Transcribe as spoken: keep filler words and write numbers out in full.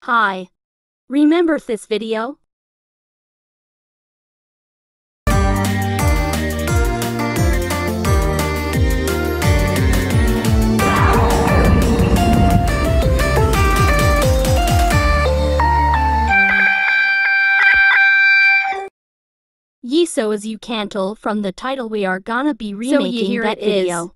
Hi. Remember this video? Ye so as you can tell from the title, we are gonna be remaking so here that it is. video.